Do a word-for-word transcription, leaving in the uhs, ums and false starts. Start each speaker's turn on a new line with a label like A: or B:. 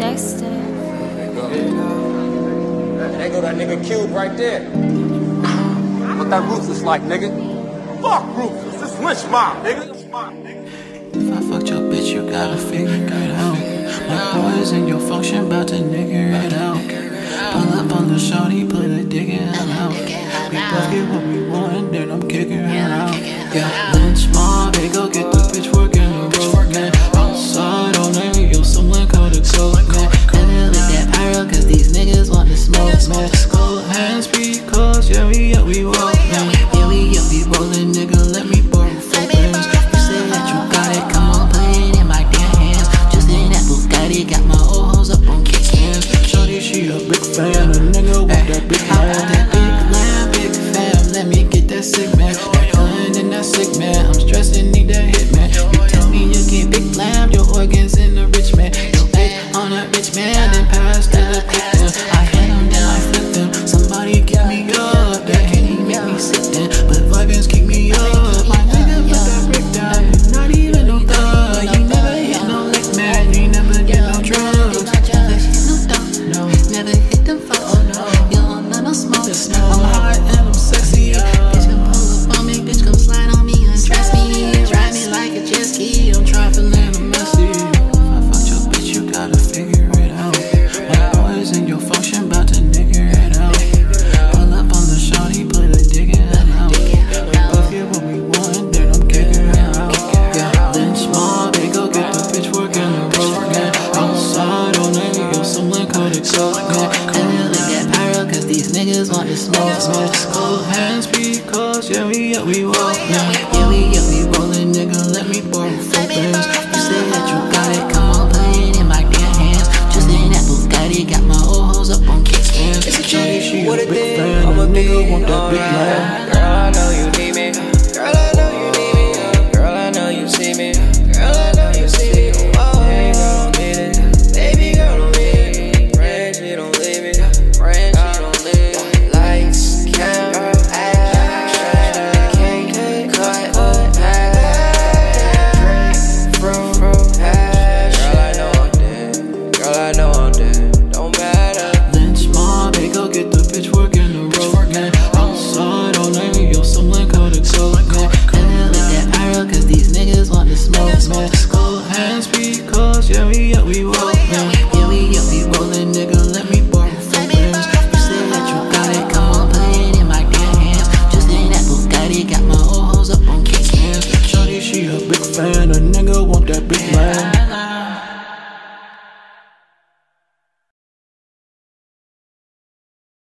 A: Dexter.
B: There go. There go that nigga Cube right there. What that Ruthless like, nigga? Fuck Ruthless, this lynch mob, nigga.
C: If I fucked your bitch, you gotta figure it out. My boys in your function, bout to nigger it out. Pull up on the shawty, put a dick in and out. We both get what we want, then I'm kicking her out. Yeah, lynch mob, they go get the pitchfork in the road, man. Outside all night, yo, someone called a coke, man. Never let that pyro, cause these niggas want to smoke, man. Cold hands, because, yeah, we up, we walk, man. Yeah, we up, we rollin', nigga, let me borrow four grams. You say that you got it, come on, put it in my damn hands. Just in that Bugatti, got my old hoes up on kickstands. Shorty, she a big fan, a nigga with that big lamb. That big lamb, big fam, let me get that sick man. That gun and that sick man, I'm stressing, need that hit man. You tell me you can't big lamb, your organs in the rich man. Your bitch on a rich man, then pass to the victim. I hit him, then I flip them. Somebody get me up, that Henny make me sit then. But vibins keep me up, my nigga put that brick down. You're not even no thug, you never hit no lick man. You never get no drugs, never hit no dough, no, never hit them fucks, oh no. You don't know no smoke, I'm hot and I'm sexy. Bitch come pull up on me, bitch come slide on me, undress me. Ride me like a jet ski, I'm trifling, I'm messy. If I fucked your bitch, you gotta figure it out. My boys in your function, bout to nigger it out. Pull up on the shawty, put a dick in and out. We both get what we want, then I'm kicking her out. Yeah, lynch mob, they go get the pitchfork in the road, man. Outside all night, yo, someone called it coke, man. Never let that pyro, cause these niggas want to smoke, man. Cold hands, because, yeah, we up, we walk, man.